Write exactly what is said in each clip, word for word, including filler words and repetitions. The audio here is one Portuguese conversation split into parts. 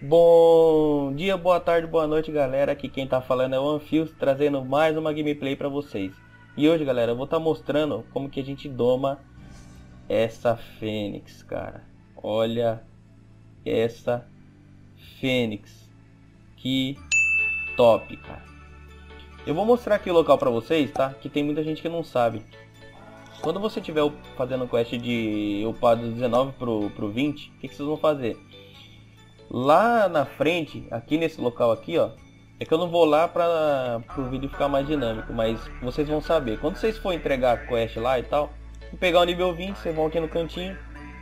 Bom dia, boa tarde, boa noite, galera. Aqui quem tá falando é o Anfios, trazendo mais uma gameplay pra vocês. E hoje, galera, eu vou estar tá mostrando como que a gente doma essa fênix, cara. Olha essa fênix, que top, cara. Eu vou mostrar aqui o local pra vocês, tá? Que tem muita gente que não sabe. Quando você estiver fazendo o quest de upar do dezenove pro, pro vinte, o que, que vocês vão fazer? Lá na frente, aqui nesse local aqui, ó, é que eu não vou lá para o vídeo ficar mais dinâmico, mas vocês vão saber. Quando vocês for entregar a quest lá e tal, vou pegar o nível vinte, vocês vão aqui no cantinho.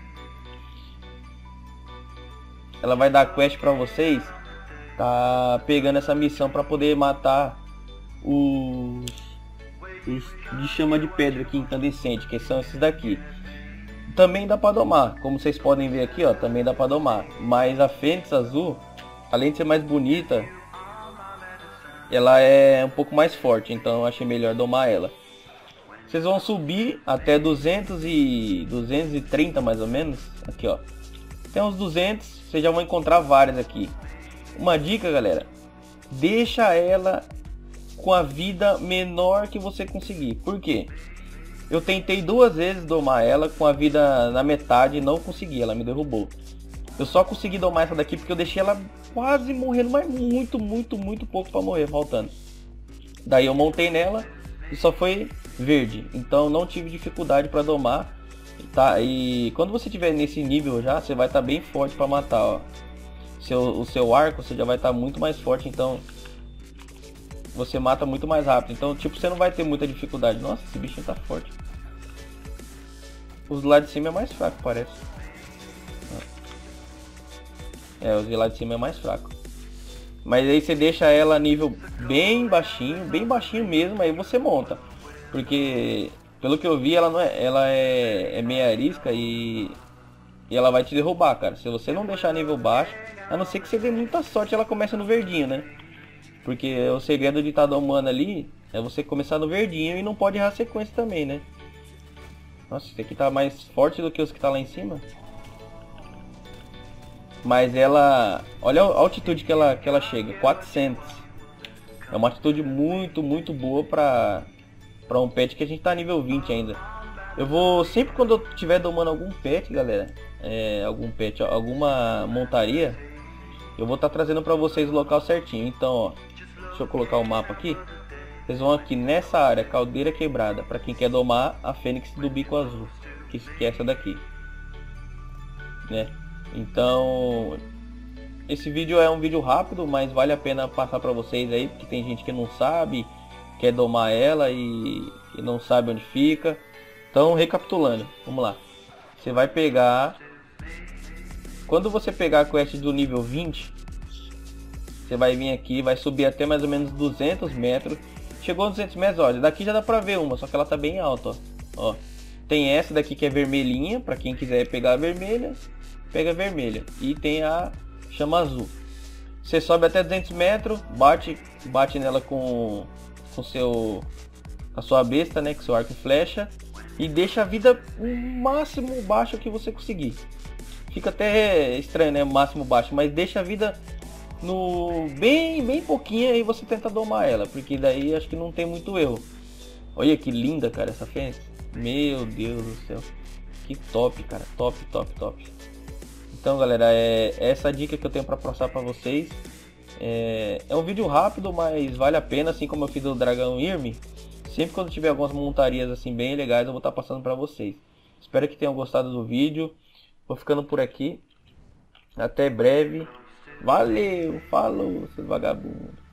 Ela vai dar a quest para vocês, tá pegando essa missão para poder matar os, os de chama de pedra aqui incandescente, que são esses daqui. Também dá para domar, como vocês podem ver aqui, ó, também dá para domar. Mas a fênix azul, além de ser mais bonita, ela é um pouco mais forte, então eu achei melhor domar ela. Vocês vão subir até duzentos e duzentos e trinta mais ou menos, aqui ó. Tem uns duzentos, vocês já vão encontrar várias aqui. Uma dica, galera, deixa ela com a vida menor que você conseguir. Por quê? Eu tentei duas vezes domar ela com a vida na metade e não consegui, ela me derrubou. Eu só consegui domar essa daqui porque eu deixei ela quase morrendo, mas muito, muito, muito pouco para morrer, faltando. Daí eu montei nela e só foi verde, então não tive dificuldade para domar, tá? E quando você tiver nesse nível já, você vai estar tá bem forte para matar, ó. Seu, o seu arco você já vai estar tá muito mais forte, então você mata muito mais rápido. Então, tipo, você não vai ter muita dificuldade. Nossa, esse bichinho tá forte. Os lá de cima é mais fraco, parece. É, os de lá de cima é mais fraco. Mas aí você deixa ela a nível bem baixinho, bem baixinho mesmo, aí você monta. Porque, pelo que eu vi, ela, não é, ela é, é meia arisca e, e ela vai te derrubar, cara. Se você não deixar a nível baixo, a não ser que você dê muita sorte, ela começa no verdinho, né? Porque o segredo de estar domando ali é você começar no verdinho e não pode errar a sequência também, né? Nossa, esse aqui tá mais forte do que os que tá lá em cima. Mas ela... olha a altitude que ela, que ela chega, quatrocentos. É uma altitude muito, muito boa pra, pra um pet que a gente tá nível vinte ainda. Eu vou, sempre quando eu estiver domando algum pet, galera, é, algum pet, alguma montaria, eu vou estar tá trazendo pra vocês o local certinho. Então, ó, deixa eu colocar o mapa aqui. Vocês vão aqui nessa área, caldeira quebrada, para quem quer domar a fênix do bico azul, que é essa daqui, né? Então, esse vídeo é um vídeo rápido, mas vale a pena passar para vocês aí, porque tem gente que não sabe, quer domar ela e, e não sabe onde fica. Então, recapitulando, vamos lá. Você vai pegar, quando você pegar a quest do nível vinte, você vai vir aqui, vai subir até mais ou menos duzentos metros. Chegou a duzentos metros, olha, daqui já dá pra ver uma, só que ela tá bem alta, ó. Ó, tem essa daqui que é vermelhinha, pra quem quiser pegar a vermelha, pega a vermelha. E tem a chama azul. Você sobe até duzentos metros, bate, bate nela com, com seu, a sua besta, né, com seu arco e flecha. E deixa a vida o máximo baixo que você conseguir. Fica até estranho, né, máximo baixo, mas deixa a vida no bem bem pouquinho e você tenta domar ela, porque daí acho que não tem muito erro. Olha que linda, cara, essa fênix. Meu Deus do céu, que top, cara, top, top, top. Então, galera, é essa dica que eu tenho para passar para vocês. É, é um vídeo rápido, mas vale a pena, assim como eu fiz do dragão Irme. Sempre quando tiver algumas montarias assim bem legais, eu vou estar passando para vocês. Espero que tenham gostado do vídeo. Vou ficando por aqui. Até breve. Valeu, falou, seus vagabundos.